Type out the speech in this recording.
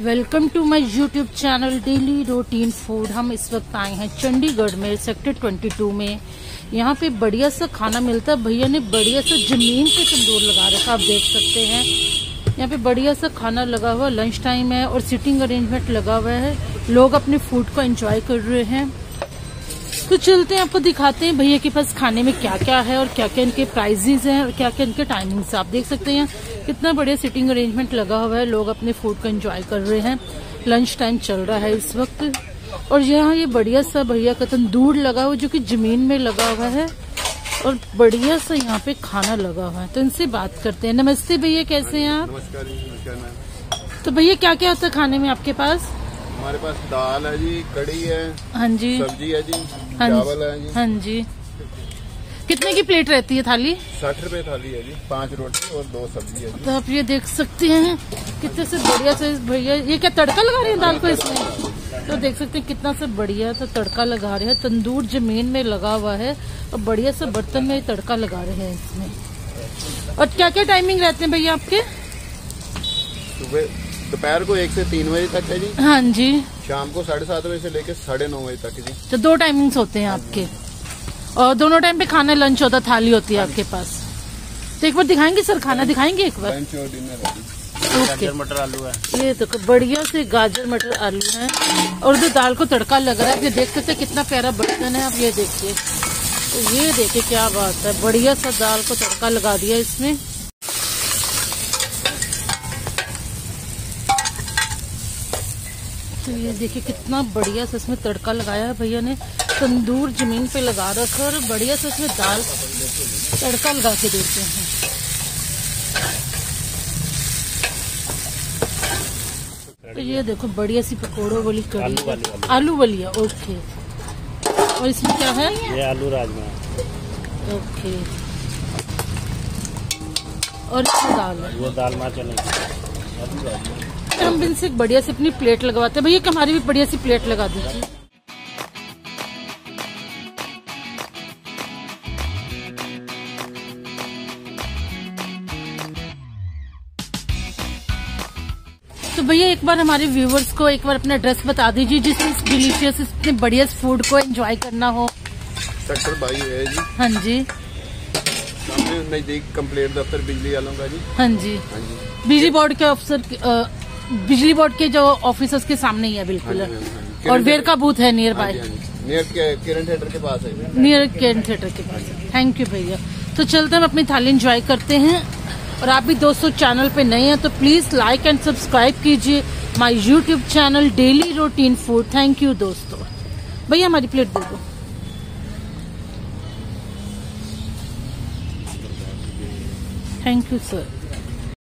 Welcome to my YouTube channel daily routine food. हम इस वक्त आए हैं चंडीगढ़ में सेक्टर 22 में। यहाँ पे बढ़िया सा खाना मिलता है। भैया ने बढ़िया सा जमीन पे तंदूर लगा रखा, आप देख सकते हैं। यहाँ पे बढ़िया सा खाना लगा हुआ, लंच टाइम है और सिटिंग अरेंजमेंट लगा हुआ है। लोग अपने फूड को एंजॉय कर रहे हैं। तो चलते हैं, आपको दिखाते हैं भैया के पास खाने में क्या क्या है और क्या क्या इनके प्राइजेज हैं और क्या क्या इनके टाइमिंग्स। आप देख सकते हैं कितना बढ़िया सिटिंग अरेंजमेंट लगा हुआ है। लोग अपने फूड को एंजॉय कर रहे हैं। लंच टाइम चल रहा है इस वक्त। और यहाँ ये बढ़िया सा भैया का तंदूर लगा हुआ जो कि जमीन में लगा हुआ है और बढ़िया सा यहाँ पे खाना लगा हुआ है। तो इनसे बात करते हैं। नमस्ते भैया, कैसे हैं आप? नमस्कार। तो भैया क्या क्या होता है खाने में आपके पास? हमारे पास दाल है जी, कड़ी है, हाँ जी, सब्जी है जी, हाँ चावल है जी। हाँ जी। कितने की प्लेट रहती है थाली? 60 रुपए थाली है जी, 5 रोटी और 2 सब्जी है जी। तो आप ये देख सकते हैं कितने से बढ़िया से भैया, ये क्या तड़का लगा रहे हैं दाल को इसमें? तो देख सकते हैं कितना से बढ़िया तो तड़का लगा रहे हैं। तंदूर जमीन में लगा हुआ है और बढ़िया से बर्तन में तड़का लगा रहे हैं इसमें। और क्या क्या टाइमिंग रहते हैं भैया आपके? सुबह दोपहर को 1 से 3 बजे तक है जी। हाँ जी। शाम को 7:30 बजे से लेकर 9:30 बजे तक जी। तो 2 टाइमिंग्स होते हैं आपके और दोनों टाइम पे खाना लंच होता, थाली होती है आपके पास। तो एक बार दिखाएंगे सर, खाना दिखाएंगे एक बार? लंच और डिनर है जी। गाजर मटर आलू है। ये तो बढ़िया से गाजर मटर आलू है और जो दाल को तड़का लग रहा है। ये देख सकते हैं कितना प्यारा बर्तन है। आप ये देखिए, तो ये देखिए क्या बात है। बढ़िया सा दाल को तड़का लगा दिया इसमें। तो ये देखिए कितना बढ़िया से इसमें तड़का लगाया है भैया ने। तंदूर जमीन पे लगा रखा और बढ़िया से इसमें दाल तड़का लगा के देते हैं। तो ये देखो बढ़िया सी पकौड़ों वाली कड़ी, आलू वाली है। ओके, और इसमें क्या है? ये आलू राजमा। ओके, और इसमें दाल है, वो दाल मा चने। हम इनसे बढ़िया से अपनी प्लेट लगवाते हैं। भैया हमारी भी बढ़िया सी प्लेट लगा दीजिए। तो भैया एक बार हमारे व्यूवर्स को एक बार अपना एड्रेस बता दीजिए जिसमें इस डिलीशियस इतने बढ़िया फूड को एंजॉय करना हो। सेक्टर 22 है जी। हाँ जी। नजदीक कंप्लेंट दफ्तर बिजली वालों का जी। हाँ जी, हाँ जी। बिजली बोर्ड के अफसर, बिजली बोर्ड के जो ऑफिसर्स के सामने ही है बिल्कुल। हाँ जी। और वेयर का बूथ है nearby, near Kiran theatre के पास है। नियर किरण थिएटर के पास। थैंक यू भैया। तो चलते हम अपनी थाली एंजॉय करते हैं। और आप भी दोस्तों चैनल पे नए हैं तो प्लीज लाइक एंड सब्सक्राइब कीजिए my YouTube channel daily routine food. Thank you दोस्तों। भैया हमारी प्लेट दे दो। Thank you sir.